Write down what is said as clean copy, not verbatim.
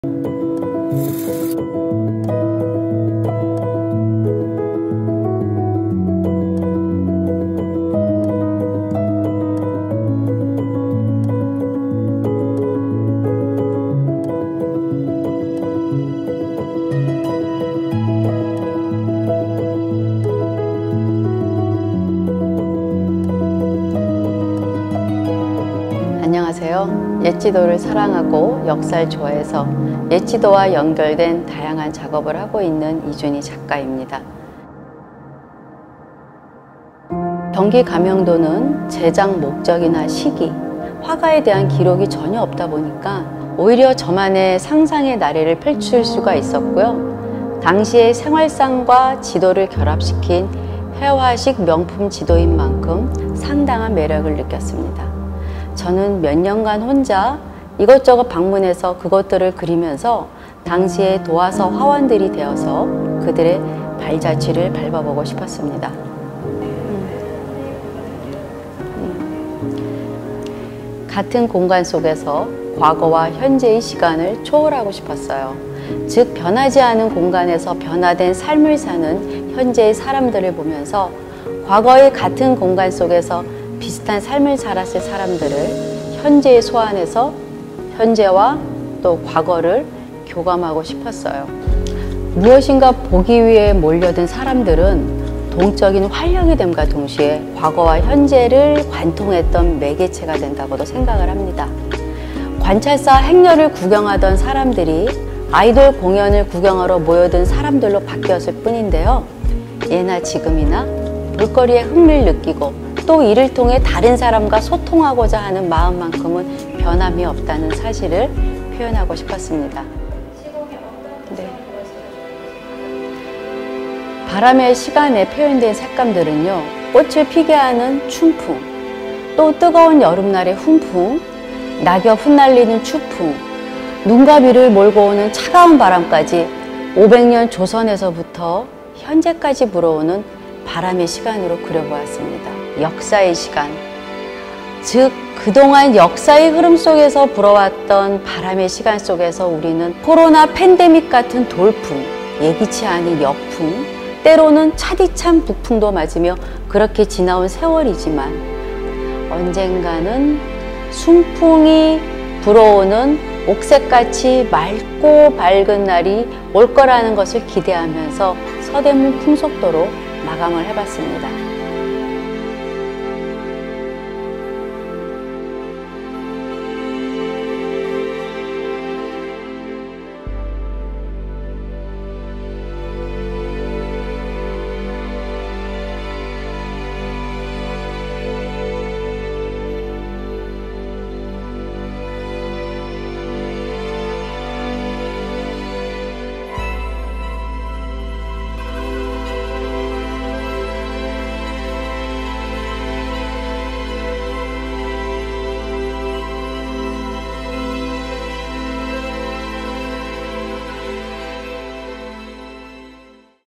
안녕하세요. 옛지도를 사랑하고 역사를 좋아해서 옛지도와 연결된 다양한 작업을 하고 있는 이준희 작가입니다. 경기 가명도는 제작 목적이나 시기, 화가에 대한 기록이 전혀 없다 보니까 오히려 저만의 상상의 나래를 펼칠 수가 있었고요. 당시의 생활상과 지도를 결합시킨 회화식 명품 지도인 만큼 상당한 매력을 느꼈습니다. 저는 몇 년간 혼자 이것저것 방문해서 그것들을 그리면서 당시의 도화서 화원들이 되어서 그들의 발자취를 밟아보고 싶었습니다. 같은 공간 속에서 과거와 현재의 시간을 초월하고 싶었어요. 즉, 변하지 않은 공간에서 변화된 삶을 사는 현재의 사람들을 보면서 과거의 같은 공간 속에서 비슷한 삶을 살았을 사람들을 현재에 소환해서 현재와 또 과거를 교감하고 싶었어요. 무엇인가 보기 위해 몰려든 사람들은 동적인 활력이 됨과 동시에 과거와 현재를 관통했던 매개체가 된다고도 생각을 합니다. 관찰사 행렬을 구경하던 사람들이 아이돌 공연을 구경하러 모여든 사람들로 바뀌었을 뿐인데요. 예나 지금이나 볼거리에 흥미를 느끼고 또 이를 통해 다른 사람과 소통하고자 하는 마음만큼은 변함이 없다는 사실을 표현하고 싶었습니다. 네. 바람의 시간에 표현된 색감들은요, 꽃을 피게 하는 춘풍, 또 뜨거운 여름날의 훈풍, 낙엽 흩날리는 추풍, 눈과 비를 몰고 오는 차가운 바람까지 500년 조선에서부터 현재까지 불어오는 바람의 시간으로 그려보았습니다. 역사의 시간, 즉 그동안 역사의 흐름 속에서 불어왔던 바람의 시간 속에서 우리는 코로나 팬데믹 같은 돌풍, 예기치 않은 역풍, 때로는 차디찬 북풍도 맞으며 그렇게 지나온 세월이지만 언젠가는 순풍이 불어오는 옥새같이 맑고 밝은 날이 올 거라는 것을 기대하면서 서대문 풍속도로 마감을 해봤습니다.